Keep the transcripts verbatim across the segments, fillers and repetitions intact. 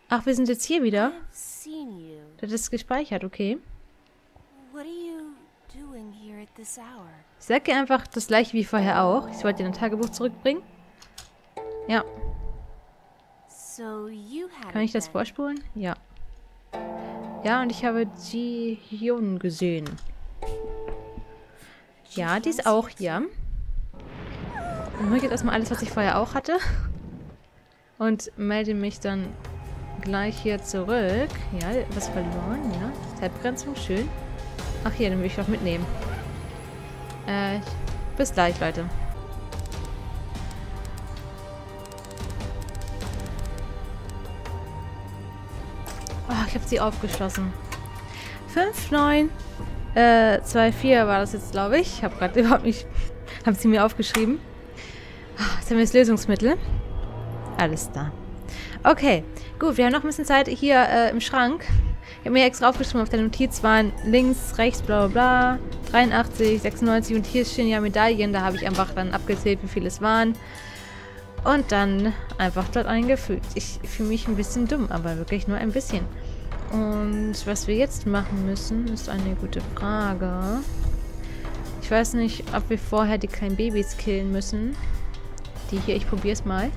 Ach, wir sind jetzt hier wieder. I've seen you. Das ist gespeichert, okay. What are you doing here at this hour? Ich sage ihr einfach das gleiche wie vorher auch. Ich wollte ihr ein Tagebuch zurückbringen. Ja. So you had Kann ich it das then. vorspulen? Ja. Ja, und ich habe Ji Hyun gesehen. Ja, die ist auch hier. Dann hole ich jetzt erstmal alles, was ich vorher auch hatte. Und melde mich dann gleich hier zurück. Ja, was verloren, ja. Zeitbegrenzung, schön. Ach hier, den will ich auch mitnehmen. Äh, bis gleich, Leute. Oh, ich habe sie aufgeschlossen. fünf, neun, äh, zwei, vier war das jetzt, glaube ich. Ich habe gerade überhaupt nicht... Haben sie mir aufgeschrieben. Jetzt haben wir das Lösungsmittel. Alles da. Okay, gut, wir haben noch ein bisschen Zeit hier äh, im Schrank. Ich habe mir extra aufgeschrieben, auf der Notiz waren links, rechts, bla bla bla, dreiundachtzig, sechsundneunzig und hier stehen ja Medaillen. Da habe ich einfach dann abgezählt, wie viele es waren. Und dann einfach dort eingefügt. Ich fühle mich ein bisschen dumm, aber wirklich nur ein bisschen. Und was wir jetzt machen müssen, ist eine gute Frage. Ich weiß nicht, ob wir vorher die kleinen Babys killen müssen. Die hier, ich probiere es mal.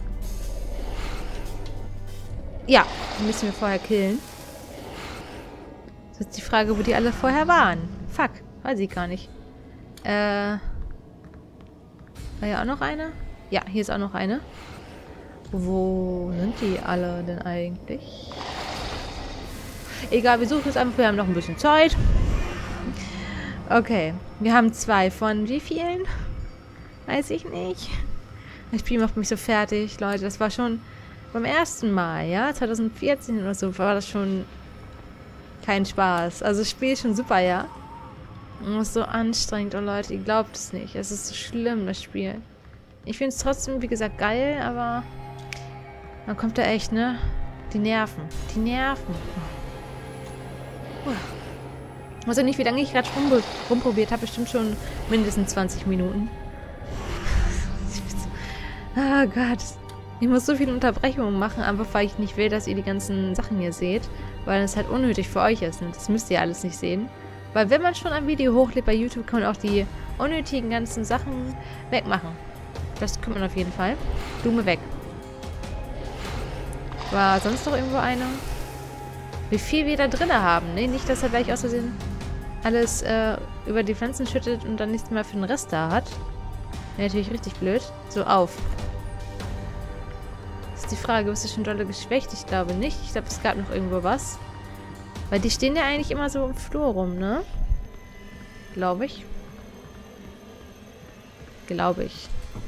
Ja, die müssen wir vorher killen. Das ist die Frage, wo die alle vorher waren. Fuck, weiß ich gar nicht. Äh. War ja auch noch eine? Ja, hier ist auch noch eine. Wo sind die alle denn eigentlich? Egal, wir suchen es einfach. Wir haben noch ein bisschen Zeit. Okay, wir haben zwei von wie vielen? Weiß ich nicht. Das Spiel macht mich so fertig, Leute. Das war schon beim ersten Mal, ja? zwanzig vierzehn oder so war das schon kein Spaß. Also das Spiel ist schon super, ja? Und es ist so anstrengend, oh Leute, ihr glaubt es nicht. Es ist so schlimm, das Spiel. Ich finde es trotzdem, wie gesagt, geil, aber dann kommt da echt, ne? Die Nerven. Die Nerven. Puh. Ich weiß ja nicht, wie lange ich gerade rum, rumprobiert habe. Bestimmt schon mindestens zwanzig Minuten. Oh Gott. Ich muss so viele Unterbrechungen machen, einfach weil ich nicht will, dass ihr die ganzen Sachen hier seht. Weil es halt unnötig für euch ist. Und das müsst ihr alles nicht sehen. Weil wenn man schon ein Video hochlädt bei YouTube, kann man auch die unnötigen ganzen Sachen wegmachen. Das kommt man auf jeden Fall. Blume weg. War sonst noch irgendwo eine? Wie viel wir da drin haben, ne? Nicht, dass er gleich aus Versehen alles äh, über die Pflanzen schüttet und dann nichts mehr für den Rest da hat. Wäre natürlich richtig blöd. So, auf. Das ist die Frage, bist du schon dolle geschwächt? Ich glaube nicht. Ich glaube, es gab noch irgendwo was. Weil die stehen ja eigentlich immer so im Flur rum, ne? Glaube ich. Glaube ich.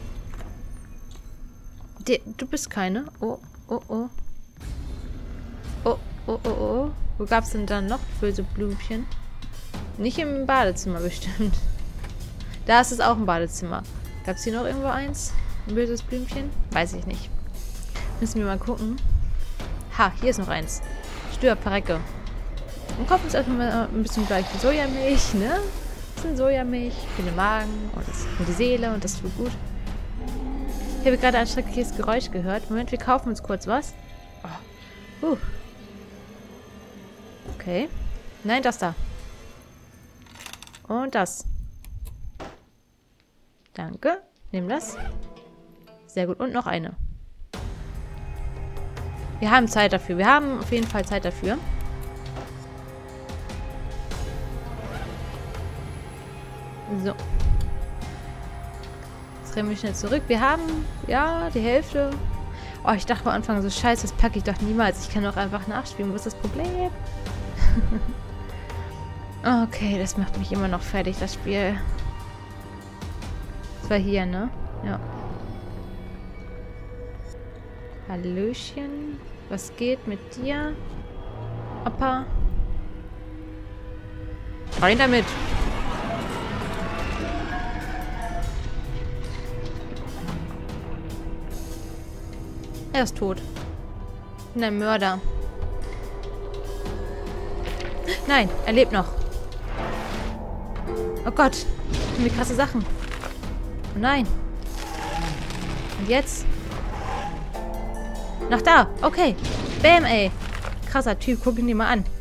De du bist keine. Oh, oh, oh. Oh, oh, oh, oh. Wo gab es denn dann noch böse Blümchen? Nicht im Badezimmer bestimmt. Da ist es auch ein Badezimmer. Gab es hier noch irgendwo eins? Ein böses Blümchen? Weiß ich nicht. Müssen wir mal gucken. Ha, hier ist noch eins. Stirb, verrecke. Und kaufen uns erstmal mal ein bisschen gleich Sojamilch, ne? Ein bisschen Sojamilch für den Magen und, das, und die Seele und das tut gut. Ich habe gerade ein schreckliches Geräusch gehört. Moment, wir kaufen uns kurz was. Oh. Uh. Okay. Nein, das da. Und das. Danke. Nimm das. Sehr gut. Und noch eine. Wir haben Zeit dafür. Wir haben auf jeden Fall Zeit dafür. So. Jetzt rennen wir schnell zurück. Wir haben, ja, die Hälfte. Oh, ich dachte am Anfang so, scheiße, das packe ich doch niemals. Ich kann doch einfach nachspielen. Wo ist das Problem? Okay, das macht mich immer noch fertig, das Spiel. Das war hier, ne? Ja. Hallöchen. Was geht mit dir? Opa? Rein damit! Er ist tot. Ich bin ein Mörder. Nein, er lebt noch. Oh Gott. Wie krasse Sachen. Oh nein. Und jetzt? Nach da. Okay. Bam, ey. krasser Typ. Guck ihn dir mal an.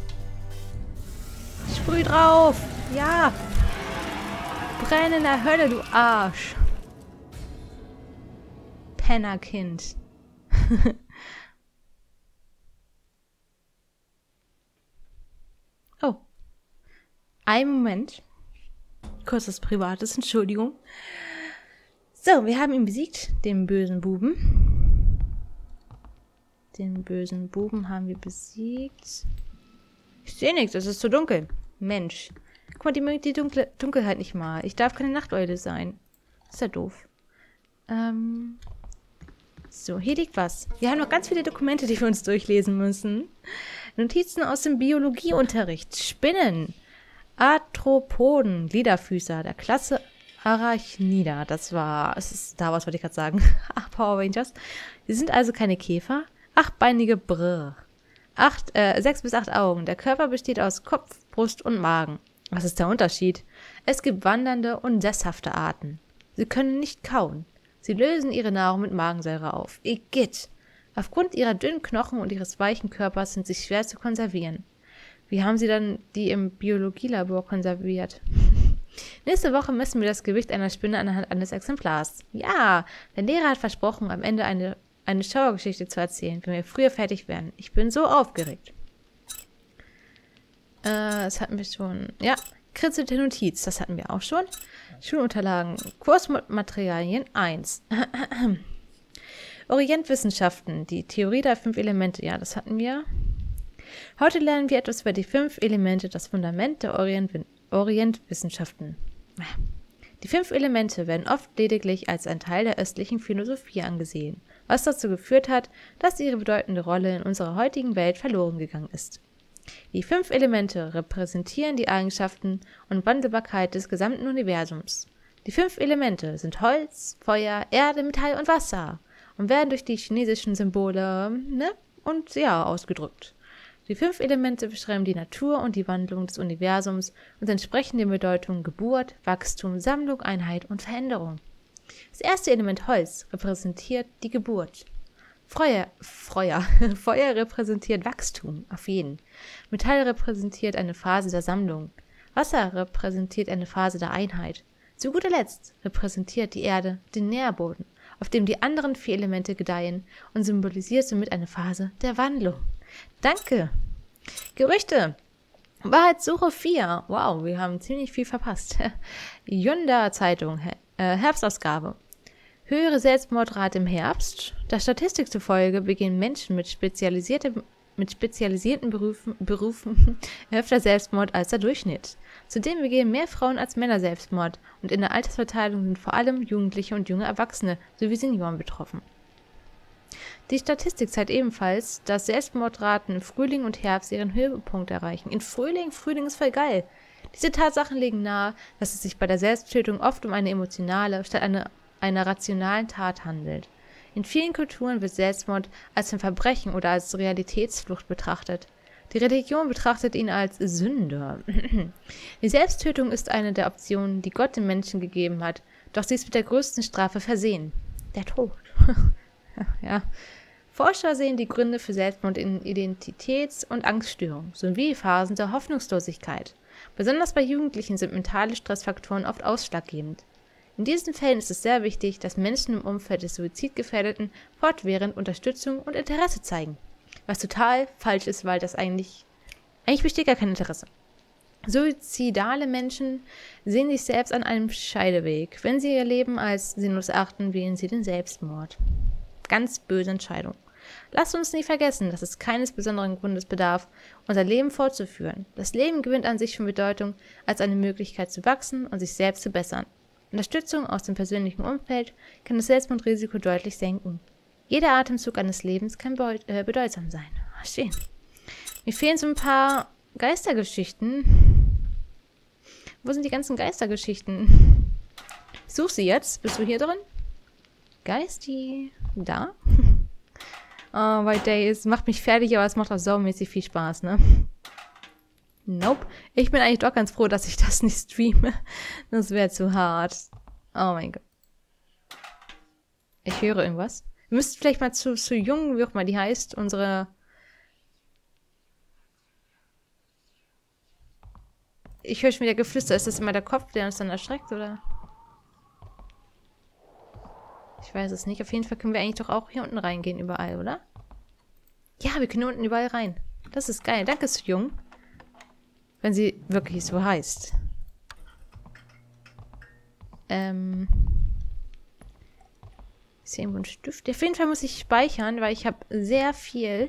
Sprüh drauf. Ja. Brenn in der Hölle, du Arsch. Pennerkind. Oh. Ein Moment. Kurzes Privates, Entschuldigung. So, wir haben ihn besiegt, den bösen Buben. Den bösen Buben haben wir besiegt. Ich sehe nichts, es ist zu dunkel. Mensch. Guck mal, die mögen die Dunkle Dunkelheit nicht mal. Ich darf keine Nachteule sein. Ist ja doof. Ähm... So, hier liegt was. Wir haben noch ganz viele Dokumente, die wir uns durchlesen müssen. Notizen aus dem Biologieunterricht. Spinnen. Arthropoden. Gliederfüßer. Der Klasse Arachnida. Das war... Es ist Star Wars, wollte ich gerade sagen. Ach, Power Rangers. Sie sind also keine Käfer. Achtbeinige Brr. Acht, äh, sechs bis acht Augen. Der Körper besteht aus Kopf, Brust und Magen. Was ist der Unterschied? Es gibt wandernde und sesshafte Arten. Sie können nicht kauen. Sie lösen ihre Nahrung mit Magensäure auf. Igitt! Aufgrund ihrer dünnen Knochen und ihres weichen Körpers sind sie schwer zu konservieren. Wie haben sie dann die im Biologielabor konserviert? Nächste Woche messen wir das Gewicht einer Spinne anhand eines Exemplars. Ja, der Lehrer hat versprochen, am Ende eine, eine Schauergeschichte zu erzählen, wenn wir früher fertig werden. Ich bin so aufgeregt. Äh, das hatten wir schon. Ja, kritzelte Notiz, das hatten wir auch schon. Schulunterlagen, Kursmaterialien eins. Orientwissenschaften, die Theorie der fünf Elemente. Ja, das hatten wir. Heute lernen wir etwas über die fünf Elemente, das Fundament der Orient Orientwissenschaften. Die fünf Elemente werden oft lediglich als ein Teil der östlichen Philosophie angesehen, was dazu geführt hat, dass ihre bedeutende Rolle in unserer heutigen Welt verloren gegangen ist. Die fünf Elemente repräsentieren die Eigenschaften und Wandelbarkeit des gesamten Universums. Die fünf Elemente sind Holz, Feuer, Erde, Metall und Wasser und werden durch die chinesischen Symbole, ne, und ja, ausgedrückt. Die fünf Elemente beschreiben die Natur und die Wandlung des Universums und entsprechen den Bedeutungen Geburt, Wachstum, Sammlung, Einheit und Veränderung. Das erste Element Holz repräsentiert die Geburt. Feuer, Feuer, Feuer repräsentiert Wachstum, auf jeden. Metall repräsentiert eine Phase der Sammlung. Wasser repräsentiert eine Phase der Einheit. Zu guter Letzt repräsentiert die Erde den Nährboden, auf dem die anderen vier Elemente gedeihen und symbolisiert somit eine Phase der Wandlung. Danke! Gerüchte! Wahrheitssuche vier. Wow, wir haben ziemlich viel verpasst. Yonda Zeitung, äh, Herbstausgabe. Höhere Selbstmordrate im Herbst. Der Statistik zufolge begehen Menschen mit, spezialisierte, mit spezialisierten Berufen, Berufen öfter Selbstmord als der Durchschnitt. Zudem begehen mehr Frauen als Männer Selbstmord und in der Altersverteilung sind vor allem Jugendliche und junge Erwachsene sowie Senioren betroffen. Die Statistik zeigt ebenfalls, dass Selbstmordraten im Frühling und Herbst ihren Höhepunkt erreichen. In Frühling? Frühling ist voll geil. Diese Tatsachen legen nahe, dass es sich bei der Selbsttötung oft um eine emotionale statt eine einer rationalen Tat handelt. In vielen Kulturen wird Selbstmord als ein Verbrechen oder als Realitätsflucht betrachtet. Die Religion betrachtet ihn als Sünde. Die Selbsttötung ist eine der Optionen, die Gott den Menschen gegeben hat, doch sie ist mit der größten Strafe versehen. Der Tod. Ja. Forscher sehen die Gründe für Selbstmord in Identitäts- und Angststörungen sowie Phasen der Hoffnungslosigkeit. Besonders bei Jugendlichen sind mentale Stressfaktoren oft ausschlaggebend. In diesen Fällen ist es sehr wichtig, dass Menschen im Umfeld des Suizidgefährdeten fortwährend Unterstützung und Interesse zeigen. Was total falsch ist, weil das eigentlich... Eigentlich besteht gar kein Interesse. Suizidale Menschen sehen sich selbst an einem Scheideweg. Wenn sie ihr Leben als sinnlos achten, wählen sie den Selbstmord. Ganz böse Entscheidung. Lasst uns nie vergessen, dass es keines besonderen Grundes bedarf, unser Leben fortzuführen. Das Leben gewinnt an sich schon Bedeutung als eine Möglichkeit zu wachsen und sich selbst zu bessern. Unterstützung aus dem persönlichen Umfeld kann das Selbstmordrisiko deutlich senken. Jeder Atemzug eines Lebens kann äh, bedeutsam sein. Ah, schön. Mir fehlen so ein paar Geistergeschichten. Wo sind die ganzen Geistergeschichten? Ich suche sie jetzt. Bist du hier drin? Geisti. Da? Oh, White Days. Macht mich fertig, aber es macht auch saumäßig viel Spaß, ne? Nope. Ich bin eigentlich doch ganz froh, dass ich das nicht streame. Das wäre zu hart. Oh mein Gott. Ich höre irgendwas. Wir müssten vielleicht mal zu, zu Jung, wie auch mal die heißt, unsere Ich höre schon wieder Geflüster. Ist das immer der Kopf, der uns dann erschreckt, oder? Ich weiß es nicht. Auf jeden Fall können wir eigentlich doch auch hier unten reingehen, überall, oder? Ja, wir können hier unten überall rein. Das ist geil. Danke, Jung. Wenn sie wirklich so heißt. Ähm. Ist hier irgendwo ein Stift? Auf jeden Fall muss ich speichern, weil ich habe sehr viel.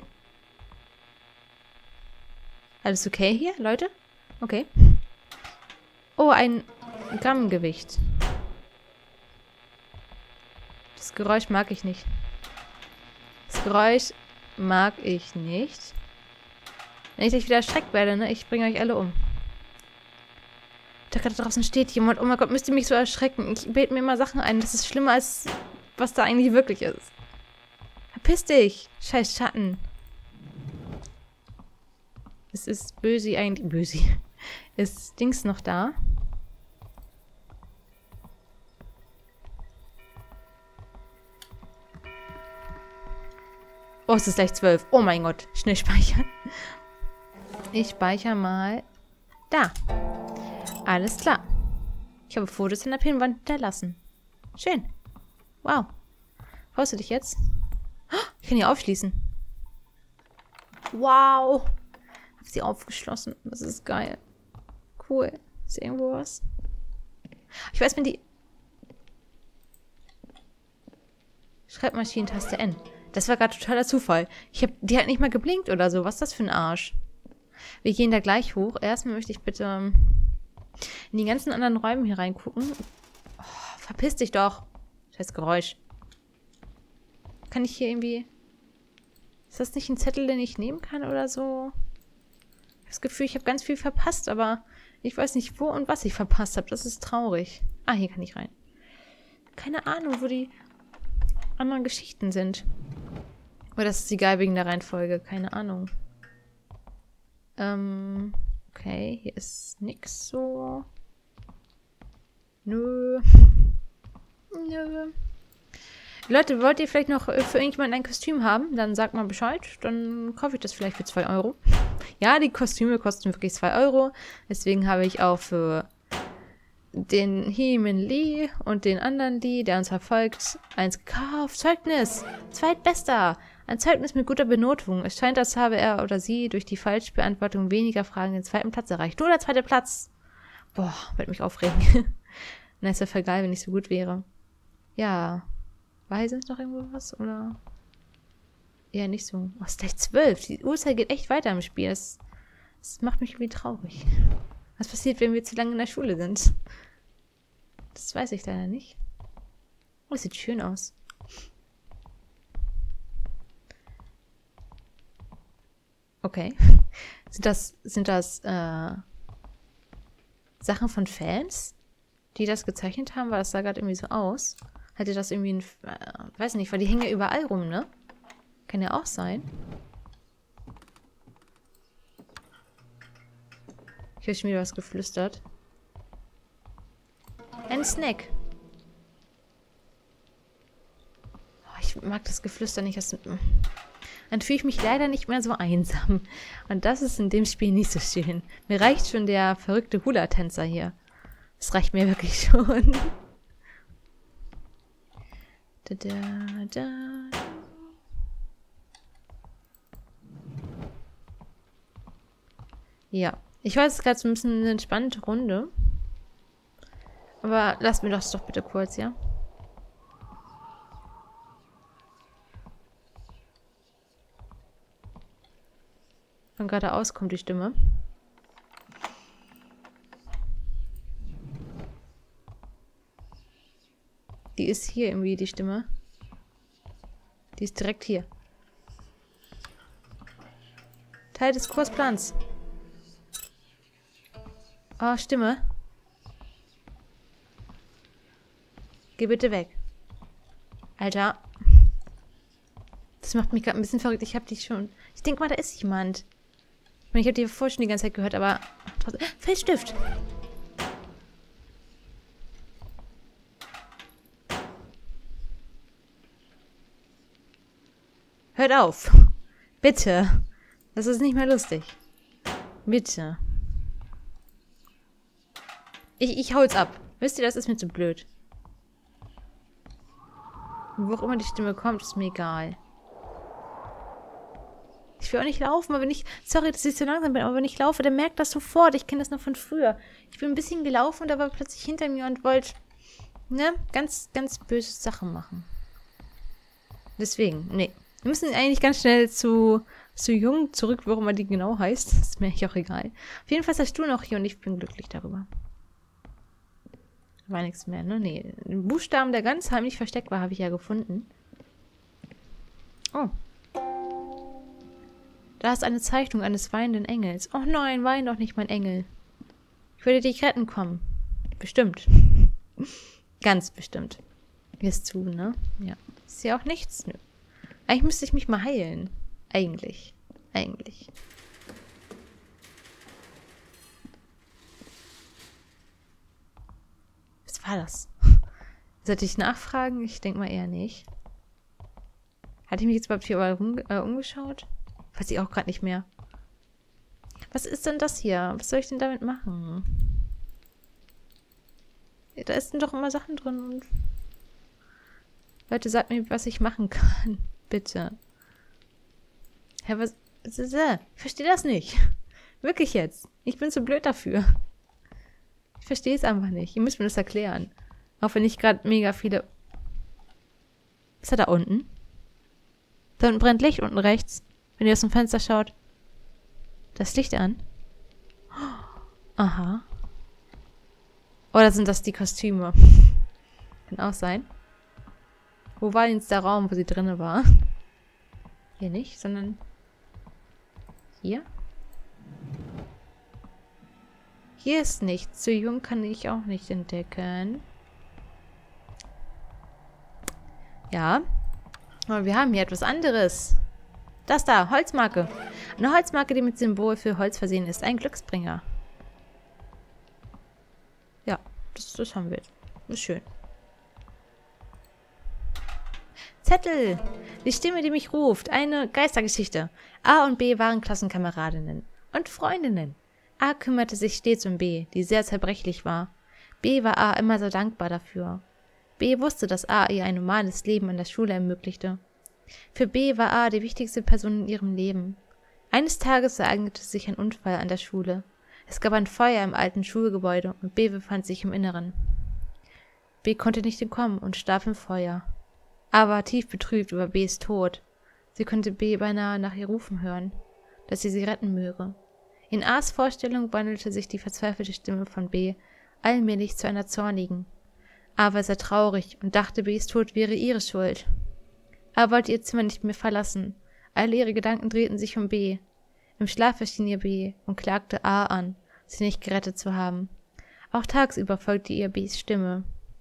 Alles okay hier, Leute? Okay. Oh, ein Grammgewicht. Das Geräusch mag ich nicht. Das Geräusch mag ich nicht. Wenn ich gleich wieder erschreckt werde, ne? Ich bringe euch alle um. Da gerade draußen steht jemand. Oh mein Gott, müsst ihr mich so erschrecken. Ich bete mir immer Sachen ein. Das ist schlimmer, als was da eigentlich wirklich ist. Verpiss dich. Scheiß Schatten. Es ist Bösi eigentlich. Bösi. Ist Dings noch da? Oh, es ist gleich zwölf. Oh mein Gott. Schnell speichern. Ich speichere mal. Da. Alles klar. Ich habe Fotos in der Pinnwand hinterlassen. Schön. Wow. Freust du dich jetzt? Ich kann die aufschließen. Wow. Ich habe sie aufgeschlossen. Das ist geil. Cool. Ist irgendwo was? Ich weiß, wenn die... Schreibmaschinentaste N. Das war gerade totaler Zufall. Ich hab, die hat nicht mal geblinkt oder so. Was ist das für ein Arsch? Wir gehen da gleich hoch. Erstmal möchte ich bitte in die ganzen anderen Räume hier reingucken. Oh, verpiss dich doch. Scheiß Geräusch. Kann ich hier irgendwie... Ist das nicht ein Zettel, den ich nehmen kann oder so? Ich habe das Gefühl, ich habe ganz viel verpasst, aber ich weiß nicht, wo und was ich verpasst habe. Das ist traurig. Ah, hier kann ich rein. Keine Ahnung, wo die anderen Geschichten sind. Oder das ist egal wegen der Reihenfolge. Keine Ahnung. Ähm, okay, hier ist nix so. Nö. Nö. Leute, wollt ihr vielleicht noch für irgendjemanden ein Kostüm haben? Dann sagt mal Bescheid. Dann kaufe ich das vielleicht für zwei Euro. Ja, die Kostüme kosten wirklich zwei Euro. Deswegen habe ich auch für den Heeman Lee und den anderen Lee, der uns verfolgt, eins gekauft. Zeugnis! Zweitbester! Ein Zeugnis mit guter Benotung. Es scheint, als habe er oder sie durch die Falschbeantwortung weniger Fragen den zweiten Platz erreicht. Nur der zweite Platz! Boah, wird mich aufregen. Na, ist ja voll geil, wenn ich so gut wäre. Ja. War hier sonst noch irgendwo was? Oder? Ja, nicht so. Oh, es ist gleich zwölf. Die Uhrzeit geht echt weiter im Spiel. Das, das macht mich irgendwie traurig. Was passiert, wenn wir zu lange in der Schule sind? Das weiß ich leider nicht. Oh, das sieht schön aus. Okay. Sind das, sind das, äh, Sachen von Fans, die das gezeichnet haben? Weil das sah gerade irgendwie so aus. Hatte das irgendwie ein, äh, weiß nicht, weil die hängen ja überall rum, ne? Kann ja auch sein. Ich höre schon wieder was geflüstert. Ein Snack. Oh, ich mag das Geflüster nicht. Das, dann fühle ich mich leider nicht mehr so einsam. Und das ist in dem Spiel nicht so schön. Mir reicht schon der verrückte Hula-Tänzer hier. Das reicht mir wirklich schon. Da, da, da. Ja, ich weiß, es ist gerade so ein bisschen eine entspannte Runde. Aber lasst mir das doch bitte kurz, ja? Von geradeaus kommt die Stimme. Die ist hier irgendwie, die Stimme. Die ist direkt hier. Teil des Kursplans. Oh, Stimme. Geh bitte weg. Alter. Das macht mich gerade ein bisschen verrückt. Ich hab dich schon... Ich denke mal, da ist jemand. Ich meine, ich habe die vorher schon die ganze Zeit gehört, aber... Trotzdem... Filzstift! Hört auf. Bitte. Das ist nicht mehr lustig. Bitte. Ich, ich hol's ab. Wisst ihr, das ist mir zu blöd. Wo auch immer die Stimme kommt, ist mir egal. Ich will auch nicht laufen, aber wenn ich... Sorry, dass ich so langsam bin, aber wenn ich laufe, dann merkt das sofort. Ich kenne das noch von früher. Ich bin ein bisschen gelaufen und da war plötzlich hinter mir und wollte, ne, ganz, ganz böse Sachen machen. Deswegen, nee. Wir müssen eigentlich ganz schnell zu, zu Jung zurück, warum er die genau heißt. Das ist mir eigentlich auch egal. Auf jeden Fall ist der Stuhl noch hier und ich bin glücklich darüber. War nichts mehr, ne? Nee. Den Buchstaben, der ganz heimlich versteckt war, habe ich ja gefunden. Oh. Da ist eine Zeichnung eines weinenden Engels. Oh nein, wein doch nicht, mein Engel. Ich würde dich retten kommen. Bestimmt. Ganz bestimmt. Hier ist zu, ne? Ja. Ist hier auch nichts? Nö. Eigentlich müsste ich mich mal heilen. Eigentlich. Eigentlich. Was war das? Sollte ich nachfragen? Ich denke mal eher nicht. Hatte ich mich jetzt überhaupt hier überall rum, äh, umgeschaut? Weiß ich auch gerade nicht mehr. Was ist denn das hier? Was soll ich denn damit machen? Ja, da sind doch immer Sachen drin und... Leute, sagt mir, was ich machen kann. Bitte. Hä, was... Ich verstehe das nicht. Wirklich jetzt. Ich bin zu blöd dafür. Ich verstehe es einfach nicht. Ihr müsst mir das erklären. Auch wenn ich gerade mega viele... Was hat da unten? Da unten brennt Licht, unten rechts. Wenn ihr aus dem Fenster schaut. Das Licht an. Aha. Oder sind das die Kostüme? Kann auch sein. Wo war jetzt der Raum, wo sie drinne war? Hier nicht, sondern hier. Hier ist nichts. Zu jung kann ich auch nicht entdecken. Ja. Aber wir haben hier etwas anderes. Das da, Holzmarke. Eine Holzmarke, die mit Symbol für Holz versehen ist. Ein Glücksbringer. Ja, das, das haben wir. Das ist schön. Zettel! Die Stimme, die mich ruft. Eine Geistergeschichte. A und B waren Klassenkameradinnen und Freundinnen. A kümmerte sich stets um B, die sehr zerbrechlich war. B war A immer so dankbar dafür. B wusste, dass A ihr ein normales Leben an der Schule ermöglichte. Für B war A die wichtigste Person in ihrem Leben. Eines Tages ereignete sich ein Unfall an der Schule. Es gab ein Feuer im alten Schulgebäude und B befand sich im Inneren. B konnte nicht entkommen und starb im Feuer. A war tief betrübt über Bs Tod. Sie konnte B beinahe nach ihr rufen hören, dass sie sie retten möge. In A's Vorstellung wandelte sich die verzweifelte Stimme von B allmählich zu einer zornigen. A war sehr traurig und dachte, Bs Tod wäre ihre Schuld. A wollte ihr Zimmer nicht mehr verlassen. Alle ihre Gedanken drehten sich um B. Im Schlaf erschien ihr B und klagte A an, sie nicht gerettet zu haben. Auch tagsüber folgte ihr Bs Stimme.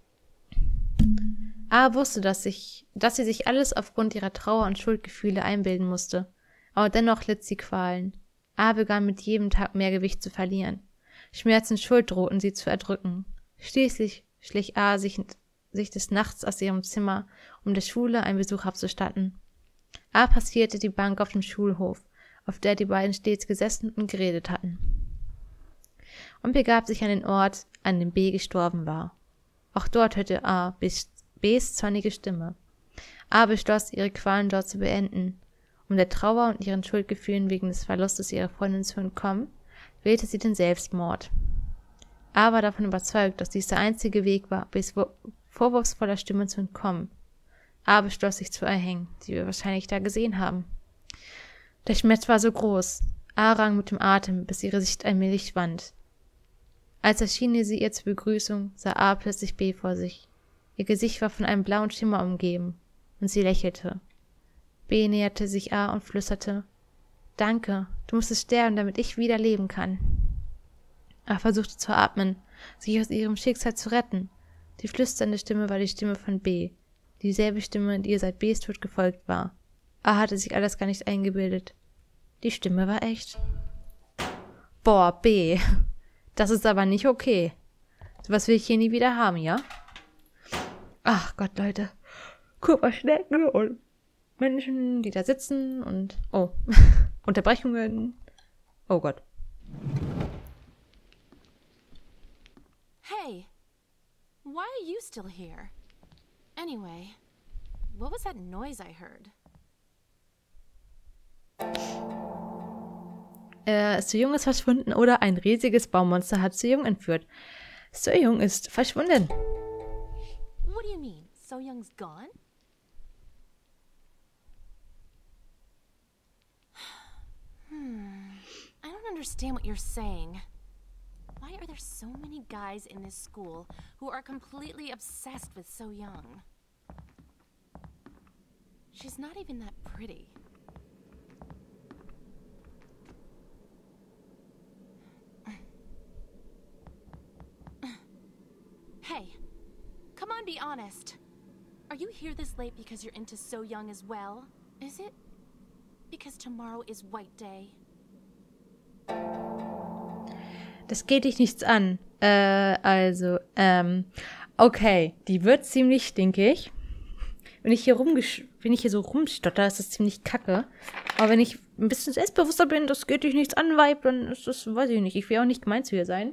A wusste, dass, sich, dass sie sich alles aufgrund ihrer Trauer und Schuldgefühle einbilden musste, aber dennoch litt sie Qualen. A begann mit jedem Tag mehr Gewicht zu verlieren. Schmerz und Schuld drohten sie zu erdrücken. Schließlich schlich A sich, sich des Nachts aus ihrem Zimmer, um der Schule einen Besuch abzustatten. A passierte die Bank auf dem Schulhof, auf der die beiden stets gesessen und geredet hatten, und begab sich an den Ort, an dem B gestorben war. Auch dort hörte A Bs, Bs zornige Stimme. A beschloss, ihre Qualen dort zu beenden. Um der Trauer und ihren Schuldgefühlen wegen des Verlustes ihrer Freundin zu entkommen, wählte sie den Selbstmord. A war davon überzeugt, dass dies der einzige Weg war, Bs vorwurfsvoller Stimme zu entkommen. A beschloss, sich zu erhängen, die wir wahrscheinlich da gesehen haben. Der Schmerz war so groß. A rang mit dem Atem, bis ihre Sicht allmählich schwand. Als erschiene sie ihr zur Begrüßung, sah A plötzlich B vor sich. Ihr Gesicht war von einem blauen Schimmer umgeben, und sie lächelte. B näherte sich A und flüsterte: »Danke, du musstest sterben, damit ich wieder leben kann.« A versuchte zu atmen, sich aus ihrem Schicksal zu retten. Die flüsternde Stimme war die Stimme von B, dieselbe Stimme, die ihr seit Bs Tod gefolgt war. A hatte sich alles gar nicht eingebildet. Die Stimme war echt. Boah, B. Das ist aber nicht okay. Sowas will ich hier nie wieder haben, ja? Ach Gott, Leute. Guck mal, Schnecken und Menschen, die da sitzen und... Oh, Unterbrechungen. Oh Gott. Hey, you still here? Anyway, what was that noise I heard? Äh, Soo-young ist verschwunden oder ein riesiges Baummonster hat Soo-young entführt. Soo-young ist verschwunden. What do you mean? So-young's gone? Hmm. I don't understand what you're saying. Why are there so many guys in this school who are completely obsessed with So-young? She's not even that pretty. Hey, come on, be honest. Are you here this late because you're into So-young as well? Is it because tomorrow is White Day? Das geht dich nichts an. Äh, also, ähm, okay, die wird ziemlich stinkig. Wenn ich hier rumgesch wenn ich hier so rumstotter, ist das ziemlich kacke. Aber wenn ich ein bisschen selbstbewusster bin, das geht dich nichts an, Vibe, dann ist das, weiß ich nicht. Ich will auch nicht gemein zu ihr sein.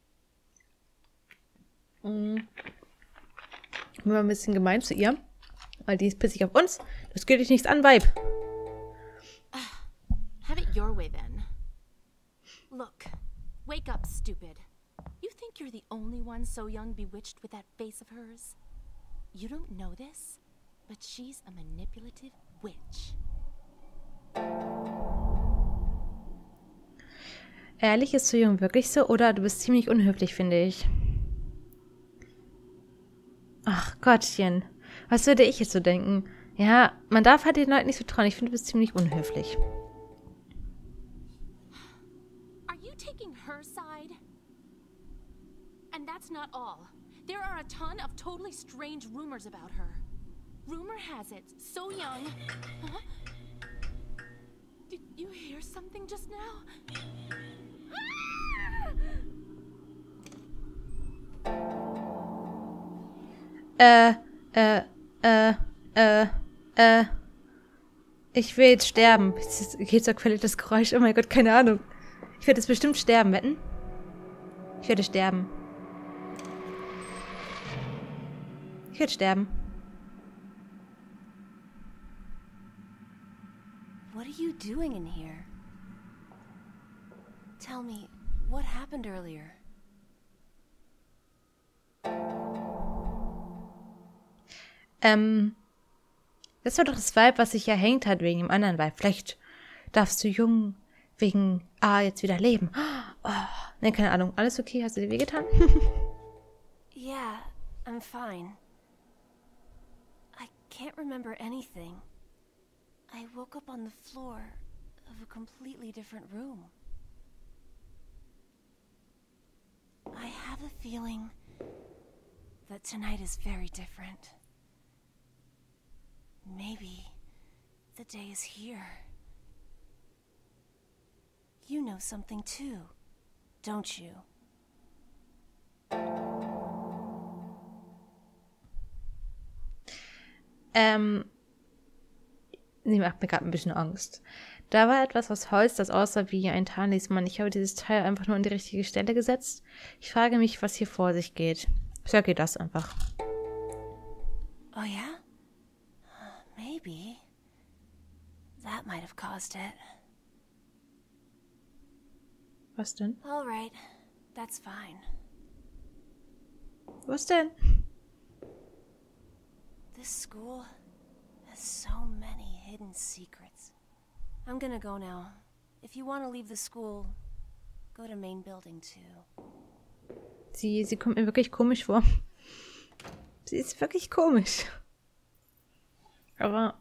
Mhm. Ich bin mal ein bisschen gemein zu ihr. Weil die ist pissig auf uns. Das geht dich nichts an, Vibe. Have it your way then. Look, wake up, stupid. You think you're the only one So-young bewitched with that face of hers? You don't know this, but she's a manipulative witch. Ehrlich, ist Soo-young wirklich so? Oder du bist ziemlich unhöflich, finde ich. Ach Gottchen. Was würde ich jetzt so denken? Ja, man darf halt den Leuten nicht so trauen. Ich finde, du bist ziemlich unhöflich. Are you taking her side? And that's not all. There are a ton of totally strange rumors about her. Rumor has it, So-young... Huh? Did you hear something just now? Äh, äh, äh, äh, äh. Ich will jetzt sterben. Geht zur Quelle das Geräusch? Oh mein Gott, keine Ahnung. Ich werde jetzt bestimmt sterben, wetten? Ich werde sterben. Ich werde sterben. What are you doing in here? Tell me, what happened earlier? Ähm, das war doch das Vibe, was sich ja hängt hat wegen dem anderen Vibe. Vielleicht darfst du jung wegen A jetzt wieder leben. Oh, ne, keine Ahnung. Alles okay? Hast du dir wehgetan? Yeah, I'm fine. I can't remember anything. I woke up on the floor of a completely different room. I have a feeling that tonight is very different. Maybe the day is here. You know something too, don't you? Ähm, sie macht mir gerade ein bisschen Angst. Da war etwas aus Holz, das aussah wie ein Talisman. Ich habe dieses Teil einfach nur an die richtige Stelle gesetzt. Ich frage mich, was hier vor sich geht. Ich sage ihr das einfach. Oh yeah? Maybe. That might have caused it. Was denn? All right, that's fine. Was denn? This school has so many hidden secrets. I'm gonna go now. If you want to leave the school, go to main building too. Sie, sie kommt mir wirklich komisch vor. Sie ist wirklich komisch. Aber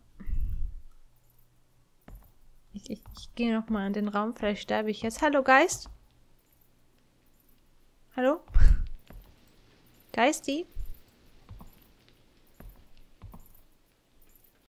ich, ich, ich gehe noch mal in den Raum. Vielleicht sterbe ich jetzt. Hallo, Geist? Hallo? Geisti?